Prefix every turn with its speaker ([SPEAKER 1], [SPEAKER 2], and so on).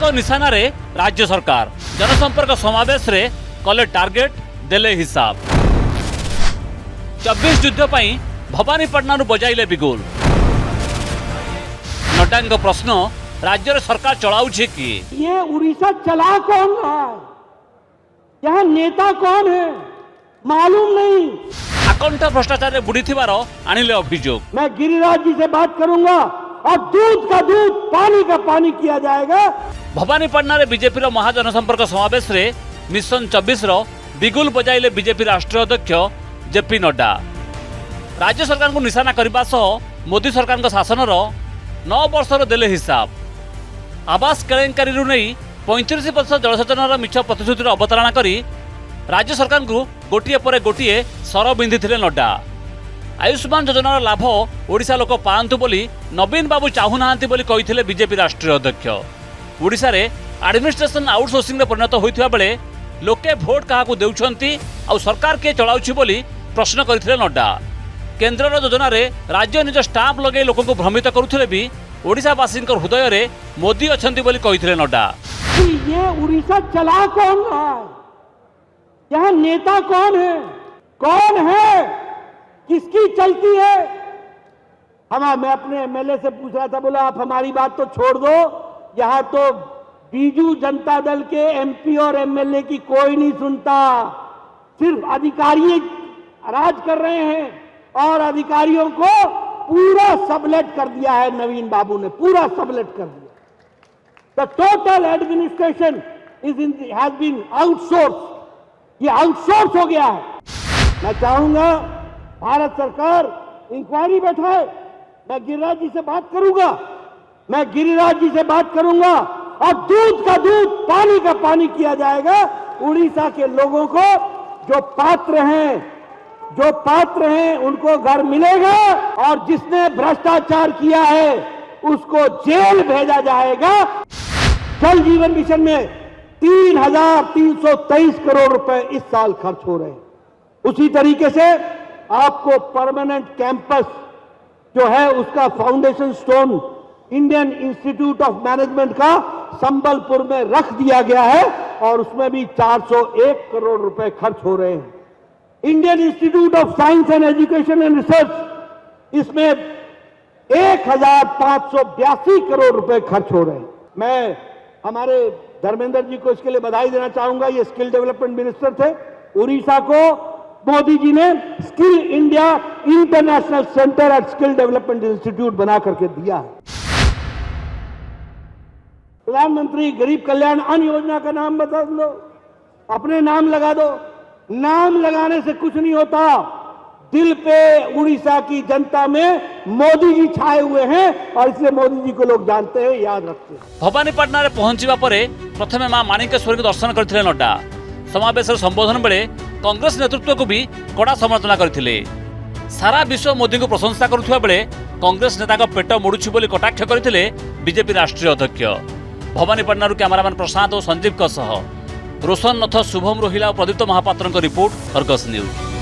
[SPEAKER 1] निशाना रे राज्य सरकार जनसंपर्क समावेश रे कले टार्गेट देले हिसाब 24 युद्ध पई भवानीपटना बजाइले बिगुल। नड्डा प्रश्न राज्य सरकार चलाउछि कि
[SPEAKER 2] ये उड़ीसा चला कौन रहा है, यहाँ नेता कौन है मालूम नहीं।
[SPEAKER 1] आकंठ भ्रष्टाचार बुड़ी आणिले अभियोग।
[SPEAKER 2] मैं गिरिराज जी से बात करूंगा और दूध का दूध पानी का पानी किया जाएगा।
[SPEAKER 1] भवानीपटना रे बीजेपी रो महाजनसंपर्क समावेश रे मिशन 24 रो बिगुल बजाइले बीजेपी राष्ट्रीय अध्यक्ष जेपी नड्डा। राज्य सरकार को निशाना करने सह मोदी सरकार को शासन 9 वर्षर देले हिसाब। आवास केलेंकारी नहीं 35% जलसेचन मिछ प्रतिश्रुतिर अवतारणा करी राज्य सरकार को गोटे पर गोटे सर बिंधि नड्डा। आयुष्मान योजनार लाभ ओडिशा लोक पांतु बोली नवीन बाबू चाहूनाहांती बोली कहिथिले बीजेपी राष्ट्रीय अध्यक्ष। ओडिशा रे एडमिनिस्ट्रेशन आउटसोर्सिंग रे परिणत होइथिबा बेले लोके भोट काहाकू देउछंती आ सरकार के चलाउछि बोली प्रश्न करथिले नड्डा। केंद्रर योजना रे राज्य निज स्टाम्प लगे लोक को भ्रमित करुथिले भी ओडिशावासी हृदय रे मोदी अछंती बोली कहिथिले नड्डा।
[SPEAKER 2] ये उड़ीसा चला कौन रहा है, यहाँ नेता कौन है, किसकी चलती है। मैं अपने एमएलए से पूछ रहा था, बोला आप हमारी बात तो छोड़ दो, यहाँ तो बीजू जनता दल के एमपी और एमएलए की कोई नहीं सुनता, सिर्फ अधिकारी राज कर रहे हैं और अधिकारियों को पूरा सबलेट कर दिया है। नवीन बाबू ने पूरा सबलेट कर दिया। The total administration has been outsource, ये आउटसोर्स हो गया है। मैं चाहूंगा भारत सरकार इंक्वायरी बैठाए। मैं गिरिराज जी से बात करूंगा और दूध का दूध पानी का पानी किया जाएगा। उड़ीसा के लोगों को जो पात्र हैं उनको घर मिलेगा और जिसने भ्रष्टाचार किया है उसको जेल भेजा जाएगा। जल जीवन मिशन में 3,323 करोड़ रुपए इस साल खर्च हो रहे हैं। उसी तरीके से आपको परमानेंट कैंपस जो है उसका foundation stone Indian Institute of Management का संबलपुर में रख दिया गया है और उसमें भी 401 करोड़ रुपए खर्च हो रहे हैं। Indian Institute of Science and Education and Research, इसमें 1,582 करोड़ रुपए खर्च हो रहे हैं। मैं हमारे धर्मेंद्र जी को इसके लिए बधाई देना चाहूंगा। ये स्किल डेवलपमेंट मिनिस्टर थे। उड़ीसा को मोदी जी ने Skill India International Centre and Skill Development Institute बना करके दिया है। प्रधानमंत्री गरीब कल्याण अन्न योजना का नाम बता दो, अपने नाम लगा दो। नाम लगाने से कुछ नहीं होता, दिल पे उड़ीसा की जनता में मोदी जी छाए हुए हैं और इसलिए मोदी जी को लोग जानते हैं, याद रखते हैं।
[SPEAKER 1] भवानीपटना रे पहुंचवा परे प्रथमे मां माणिकेश्वरी को दर्शन करथिले नड्डा। समावेश संबोधन बेले कांग्रेस नेतृत्व को भी कड़ा समालोचना करथिले। सारा विश्व मोदी को प्रशंसा करुवा बेले कांग्रेस नेता का पेट मोड़ुछि बोली कटाक्ष करथिले बीजेपी राष्ट्रीय अध्यक्ष। भवानीपटना कैमरामैन प्रशांत और संजीव रोशन नथ, शुभम रोहिला और प्रदीप्त महापात्र रिपोर्ट, अर्गस न्यूज।